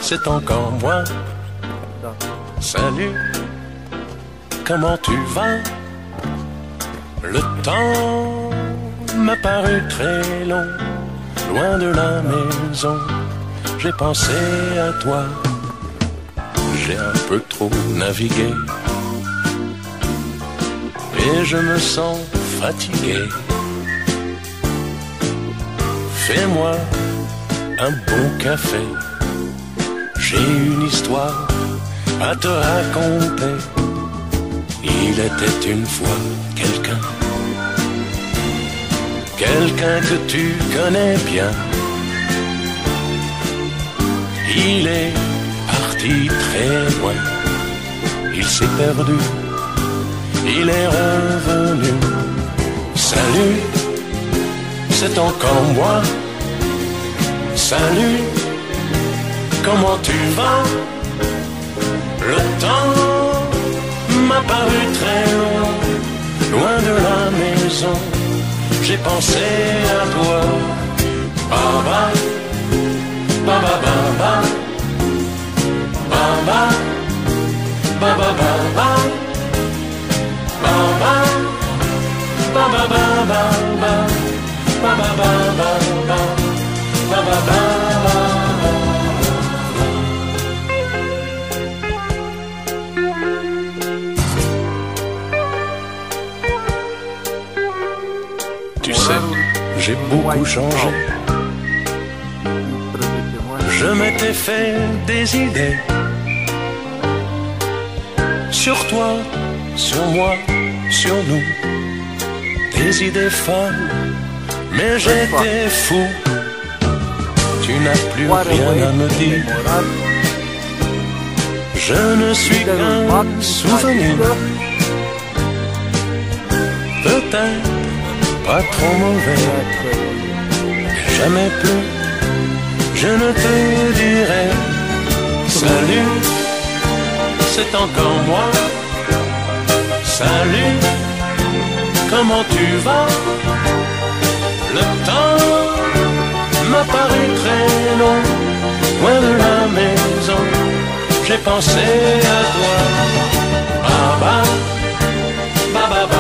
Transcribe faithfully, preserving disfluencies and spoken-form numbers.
c'est encore moi. Salut, comment tu vas? Le temps m'a paru très long, loin de la maison, j'ai pensé à toi. J'ai un peu trop navigué et je me sens fatigué. Fais-moi un bon café, j'ai une histoire à te raconter. Il était une fois quelqu'un, quelqu'un que tu connais bien. Il est parti très loin, il s'est perdu, il est revenu. Salut, c'est encore moi. Salut, comment tu vas? Le temps m'a paru très long, loin de la maison, j'ai pensé à toi. Baba, baba, baba, baba, baba, baba, baba, baba, baba, baba, baba, baba, baba. Tu sais, j'ai beaucoup changé. Je m'étais fait des idées sur toi, sur moi, sur nous. Des idées folles, mais j'étais fou. Tu n'as plus rien à me dire. Je ne suis qu'un souvenir. Peut-être pas trop mauvais, jamais plus, je ne te dirai. Salut, c'est encore moi. Salut, comment tu vas? Le temps m'a paru très long, loin de la maison, j'ai pensé à toi. Baba, baba, baba.